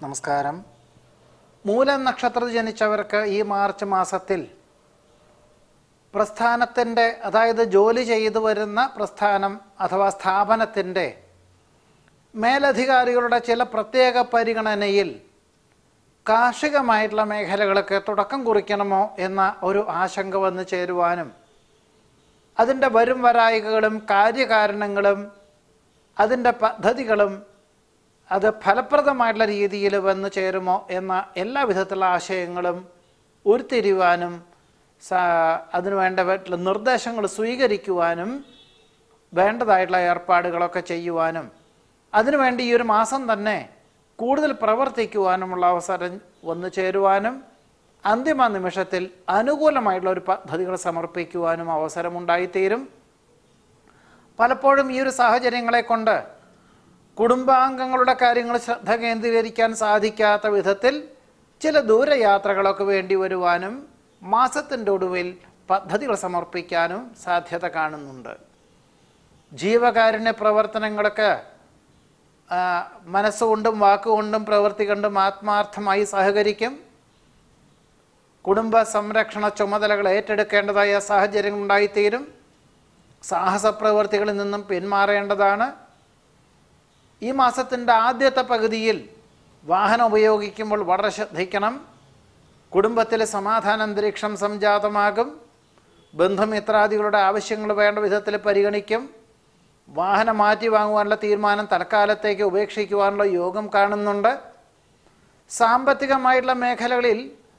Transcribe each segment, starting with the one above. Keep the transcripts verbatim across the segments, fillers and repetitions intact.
നമസ്കാരം. മൂലം നക്ഷത്രത്തിൽ ജനിച്ചവർക്ക് ഈ മാർച്ച് മാസത്തിൽ പ്രസ്ഥാനത്തിൻ്റെ, അതായത് ജോലി ചെയ്തു വരുന്ന പ്രസ്ഥാനം അഥവാ സ്ഥാപനത്തിൻ്റെ മേലധികാരികളുടെ ചില പ്രത്യേക പരിഗണനയിൽ കാർഷികമായിട്ടുള്ള മേഖലകൾക്ക് തുടക്കം കുറിക്കണമോ എന്ന ഒരു ആശങ്ക വന്നു ചേരുവാനും അതിൻ്റെ വരും വരായികകളും കാര്യകാരണങ്ങളും അതിൻ്റെ പദ്ധതികളും അത് ഫലപ്രദമായിട്ടുള്ള രീതിയിൽ വന്നു ചേരുമോ എന്ന എല്ലാ വിധത്തിലുള്ള ആശയങ്ങളും ഉരുത്തിരിയുവാനും അതിനു വേണ്ട നിർദ്ദേശങ്ങൾ സ്വീകരിക്കുവാനും വേണ്ടതായിട്ടുള്ള ഏർപ്പാടുകളൊക്കെ ചെയ്യുവാനും അതിനുവേണ്ടി ഈ ഒരു മാസം തന്നെ കൂടുതൽ പ്രവർത്തിക്കുവാനുമുള്ള അവസരം വന്നു ചേരുവാനും അന്തിമ നിമിഷത്തിൽ അനുകൂലമായിട്ടുള്ള ഒരു പദ്ധതികൾ സമർപ്പിക്കുവാനും അവസരമുണ്ടായിത്തീരും. പലപ്പോഴും ഈ ഒരു സാഹചര്യങ്ങളെ കൊണ്ട് കുടുംബാംഗങ്ങളുടെ കാര്യങ്ങൾ ശ്രദ്ധ കേന്ദ്രീകരിക്കാൻ സാധിക്കാത്ത വിധത്തിൽ ചില ദൂരയാത്രകളൊക്കെ വേണ്ടി വരുവാനും മാസത്തിൻ്റെ ഒടുവിൽ പദ്ധതികൾ സമർപ്പിക്കാനും സാധ്യത കാണുന്നുണ്ട്. ജീവകാരുണ്യ പ്രവർത്തനങ്ങളൊക്കെ മനസ്സുകൊണ്ടും വാക്കുകൊണ്ടും പ്രവൃത്തി കൊണ്ടും ആത്മാർത്ഥമായി സഹകരിക്കും. കുടുംബ സംരക്ഷണ ചുമതലകൾ ഏറ്റെടുക്കേണ്ടതായ സാഹചര്യങ്ങൾ ഉണ്ടായിത്തീരും. സാഹസ പ്രവൃത്തികളിൽ നിന്നും പിന്മാറേണ്ടതാണ്. ഈ മാസത്തിൻ്റെ ആദ്യത്തെ പകുതിയിൽ വാഹനം ഉപയോഗിക്കുമ്പോൾ വളരെ ശ്രദ്ധിക്കണം. കുടുംബത്തിലെ സമാധാന അന്തരീക്ഷം സംജാതമാകും. ബന്ധുമിത്രാദികളുടെ ആവശ്യങ്ങൾ വേണ്ട വിധത്തിൽ പരിഗണിക്കും. വാഹനം മാറ്റി വാങ്ങുവാനുള്ള തീരുമാനം തൽക്കാലത്തേക്ക് ഉപേക്ഷിക്കുവാനുള്ള യോഗം കാണുന്നുണ്ട്. സാമ്പത്തികമായിട്ടുള്ള മേഖലകളിൽ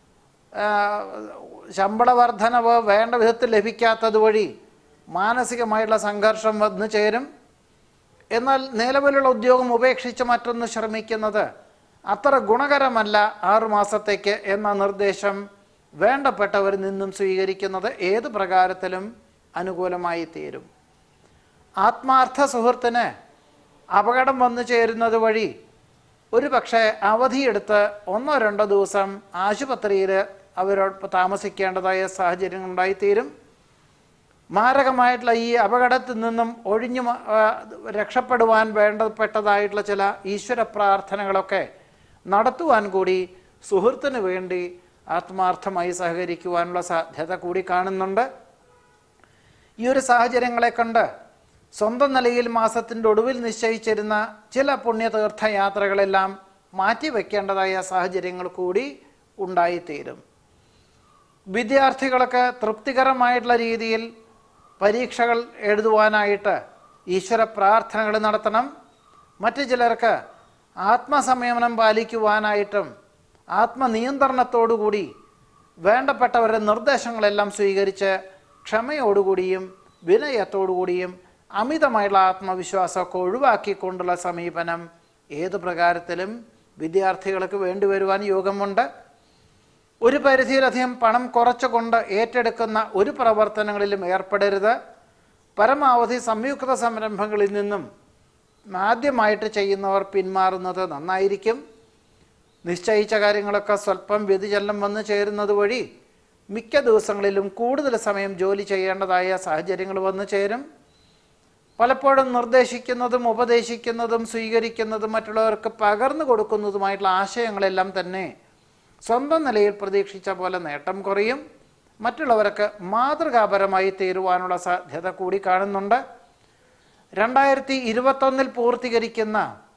ശമ്പള വർധനവ് വേണ്ട വിധത്തിൽ ലഭിക്കാത്തത് വഴി മാനസികമായിട്ടുള്ള സംഘർഷം വന്നു ചേരും. എന്നാൽ നിലവിലുള്ള ഉദ്യോഗം ഉപേക്ഷിച്ച് മറ്റൊന്ന് ശ്രമിക്കുന്നത് അത്ര ഗുണകരമല്ല ആറുമാസത്തേക്ക് എന്ന നിർദ്ദേശം വേണ്ടപ്പെട്ടവരിൽ നിന്നും സ്വീകരിക്കുന്നത് ഏത് പ്രകാരത്തിലും അനുകൂലമായി തീരും. ആത്മാർത്ഥ സുഹൃത്തിന് അപകടം വന്നു ചേരുന്നത് വഴി ഒരു പക്ഷേ അവധിയെടുത്ത് ഒന്നോ രണ്ടോ ദിവസം ആശുപത്രിയിൽ അവരോട് താമസിക്കേണ്ടതായ സാഹചര്യങ്ങൾ ഉണ്ടായിത്തീരും. മാരകമായിട്ടുള്ള ഈ അപകടത്തിൽ നിന്നും ഒഴിഞ്ഞു രക്ഷപ്പെടുവാൻ വേണ്ടപ്പെട്ടതായിട്ടുള്ള ചില ഈശ്വര പ്രാർത്ഥനകളൊക്കെ നടത്തുവാൻ കൂടി സുഹൃത്തിന് വേണ്ടി ആത്മാർത്ഥമായി സഹകരിക്കുവാനുള്ള സാധ്യത കൂടി കാണുന്നുണ്ട്. ഈ ഒരു സാഹചര്യങ്ങളെ കണ്ട് സ്വന്തം നിലയിൽ മാസത്തിൻ്റെ ഒടുവിൽ നിശ്ചയിച്ചിരുന്ന ചില പുണ്യതീർത്ഥയാത്രകളെല്ലാം മാറ്റിവെക്കേണ്ടതായ സാഹചര്യങ്ങൾ കൂടി ഉണ്ടായിത്തീരും. വിദ്യാർത്ഥികളൊക്കെ തൃപ്തികരമായിട്ടുള്ള രീതിയിൽ പരീക്ഷകൾ എഴുതുവാനായിട്ട് ഈശ്വര പ്രാർത്ഥനകൾ നടത്തണം. മറ്റു ചിലർക്ക് ആത്മസംയമനം പാലിക്കുവാനായിട്ടും ആത്മനിയന്ത്രണത്തോടുകൂടി വേണ്ടപ്പെട്ടവരുടെ നിർദ്ദേശങ്ങളെല്ലാം സ്വീകരിച്ച് ക്ഷമയോടുകൂടിയും വിനയത്തോടുകൂടിയും അമിതമായുള്ള ആത്മവിശ്വാസമൊക്കെ ഒഴിവാക്കിക്കൊണ്ടുള്ള സമീപനം ഏത് പ്രകാരത്തിലും വിദ്യാർത്ഥികൾക്ക് വേണ്ടിവരുവാൻ യോഗമുണ്ട്. ഒരു പരിധിയിലധികം പണം കുറച്ചുകൊണ്ട് ഏറ്റെടുക്കുന്ന ഒരു പ്രവർത്തനങ്ങളിലും ഏർപ്പെടരുത്. പരമാവധി സംയുക്ത സംരംഭങ്ങളിൽ നിന്നും ആദ്യമായിട്ട് ചെയ്യുന്നവർ പിന്മാറുന്നത് നന്നായിരിക്കും. നിശ്ചയിച്ച കാര്യങ്ങളൊക്കെ സ്വല്പം വ്യതിചലനം വന്നു ചേരുന്നത് വഴി മിക്ക ദിവസങ്ങളിലും കൂടുതൽ സമയം ജോലി ചെയ്യേണ്ടതായ സാഹചര്യങ്ങൾ വന്നു ചേരും. പലപ്പോഴും നിർദ്ദേശിക്കുന്നതും ഉപദേശിക്കുന്നതും സ്വീകരിക്കുന്നതും മറ്റുള്ളവർക്ക് പകർന്നു കൊടുക്കുന്നതുമായിട്ടുള്ള ആശയങ്ങളെല്ലാം തന്നെ സ്വന്തം നിലയിൽ പ്രതീക്ഷിച്ച പോലെ നേട്ടം കുറയും. മറ്റുള്ളവർക്ക് മാതൃകാപരമായി തീരുവാനുള്ള സാധ്യത കൂടി കാണുന്നുണ്ട്. രണ്ടായിരത്തി ഇരുപത്തൊന്നിൽ പൂർത്തീകരിക്കുന്ന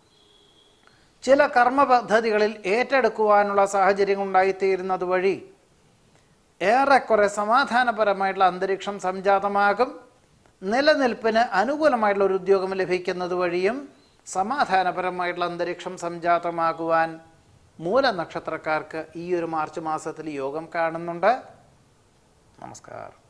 ചില കർമ്മ പദ്ധതികളിൽ ഏറ്റെടുക്കുവാനുള്ള സാഹചര്യം ഉണ്ടായിത്തീരുന്നത് വഴി ഏറെക്കുറെ സമാധാനപരമായിട്ടുള്ള അന്തരീക്ഷം സംജാതമാകും. നിലനിൽപ്പിന് അനുകൂലമായിട്ടുള്ള ഒരു ഉദ്യോഗം ലഭിക്കുന്നത് വഴിയും സമാധാനപരമായിട്ടുള്ള അന്തരീക്ഷം സംജാതമാകുവാൻ മൂലനക്ഷത്രക്കാർക്ക് ഈ ഒരു മാർച്ച് മാസത്തിൽ യോഗം കാണുന്നുണ്ട്. നമസ്കാരം.